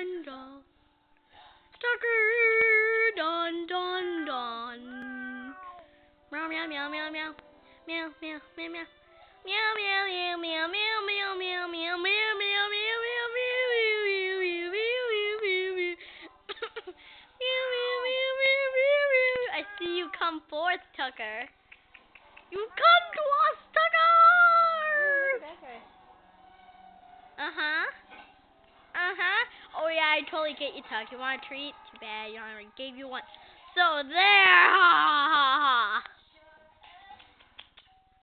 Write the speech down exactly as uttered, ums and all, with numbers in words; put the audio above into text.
dun dun. Tucker, dun dun dun. Meow meow meow meow meow. Meow meow meow meow. Meow meow meow meow meow meow meow meow meow meow meow meow meow. I see you come forth, Tucker. You come to us, Tucker. Uh huh. Uh huh. Oh yeah, I totally get you, Tuck. You want a treat? Too bad, you know, I already gave you one. So there. Ha ha ha ha.